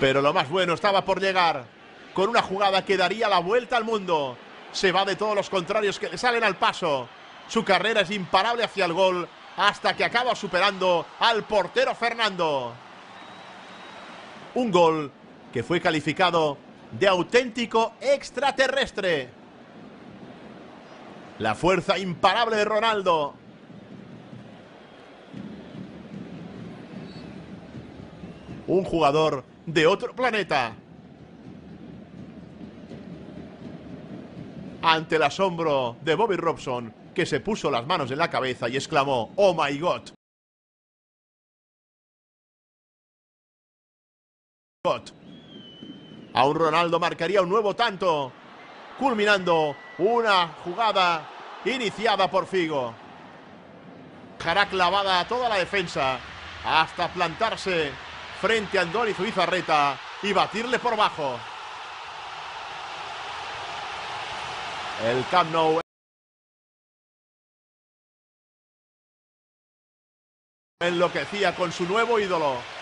Pero lo más bueno estaba por llegar, con una jugada que daría la vuelta al mundo. Se va de todos los contrarios que le salen al paso. Su carrera es imparable hacia el gol, hasta que acaba superando al portero Fernando. Un gol que fue calificado de auténtico extraterrestre. La fuerza imparable de Ronaldo. Un jugador de otro planeta. Ante el asombro de Bobby Robson, que se puso las manos en la cabeza y exclamó: "Oh my God". Aún Ronaldo marcaría un nuevo tanto, culminando una jugada iniciada por Figo. Dejará clavada a toda la defensa hasta plantarse frente a Andoni Zubizarreta y batirle por bajo. El Camp Nou enloquecía con su nuevo ídolo.